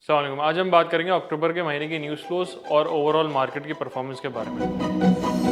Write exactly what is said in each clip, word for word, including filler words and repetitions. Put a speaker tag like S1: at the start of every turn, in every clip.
S1: अस्सलाम वालेकुम। आज हम बात करेंगे अक्टूबर के महीने की न्यूज़ फ्लोज और ओवरऑल मार्केट की परफॉर्मेंस के बारे में।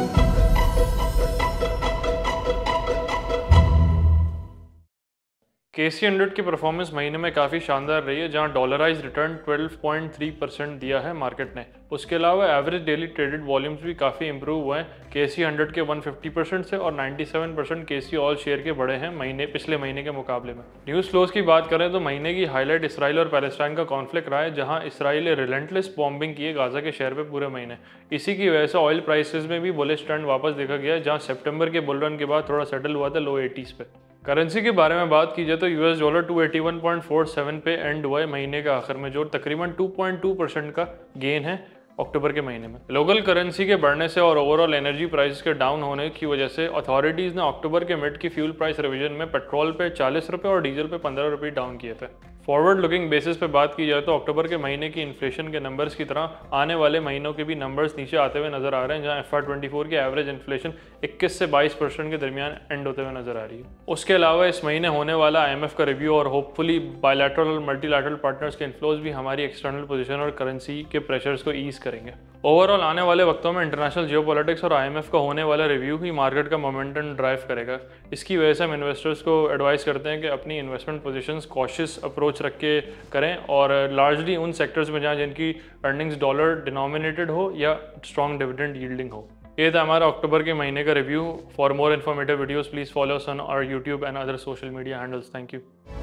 S1: केसी हंड्रेड की परफॉर्मेंस महीने में काफ़ी शानदार रही है, जहां dollarised return twelve point three percent दिया है मार्केट ने। उसके अलावा एवरेज डेली ट्रेडेड वॉल्यूम्स भी काफ़ी इंप्रूव हुए हैं। केसी हंड्रेड के वन फिफ्टी परसेंट से और ninety seven percent KSE all share के बढ़े हैं महीने पिछले महीने के मुकाबले में। न्यूज़ फ्लोज की बात करें तो महीने की हाईलाइट इसराइल और पैलेस्टाइन का कॉन्फ्लिक्ट रहा है, जहाँ इसराइल ने रिलेंटलेस बॉम्बिंग की है गाजा के शहर पर पूरे महीने। इसी की वजह से ऑयल प्राइसेस में भी बुलिश ट्रेंड वापस देखा गया है, जहाँ सितंबर के बुल रन के बाद थोड़ा सेटल हुआ था लो एटीज़ पे। करेंसी के बारे में बात की जाए तो US dollar two eighty one point four seven पे एंड हुआ है महीने के आखिर में, जो तकरीबन टू पॉइंट टू परसेंट का गेन है अक्टूबर के महीने में। लोकल करेंसी के बढ़ने से और ओवरऑल एनर्जी प्राइसेस के डाउन होने की वजह से अथॉरिटीज़ ने अक्टूबर के मिड की फ्यूल प्राइस रिवीजन में पेट्रोल पे चालीस रुपये और डीजल पे पंद्रह रुपये डाउन किए थे। फॉरवर्ड लुकिंग बेसिस पे बात की जाए तो अक्टूबर के महीने की इन्फ्लेशन के नंबर्स की तरह आने वाले महीनों के भी नंबर्स नीचे आते हुए नजर आ रहे हैं, जहां एफ आई ट्वेंटी फोर की एवरेज इन्फ्लेशन इक्कीस से बाईस परसेंट के दरमियान एंड होते हुए नजर आ रही है। उसके अलावा इस महीने होने वाला आई एम एफ का रिव्यू और होपफुली बायलैटरल और मल्टीलैटरल पार्टनर्स के इन्फ्लोज भी हमारी एक्सटर्नल पोजीशन और करेंसी के प्रेशर्स को ईज करेंगे। ओवरऑल आने वाले वक्तों में इंटरनेशनल जियोपॉलिटिक्स और आई एम एफ का होने वाला रिव्यू ही मार्केट का मोमेंटम ड्राइव करेगा। इसकी वजह से हम इन्वेस्टर्स को एडवाइस करते हैं कि अपनी इन्वेस्टमेंट पोजीशंस कॉशियस अप्रोच रख के करें और लार्जली उन सेक्टर्स में जहाँ जिनकी अर्निंग्स डॉलर डिनोमिनेटेड हो या स्ट्रॉन्ग डिविडेंड यील्डिंग हो। ये था हमारा अक्टूबर के महीने का review. For more informative videos please follow us on our YouTube and other social media handles. Thank you.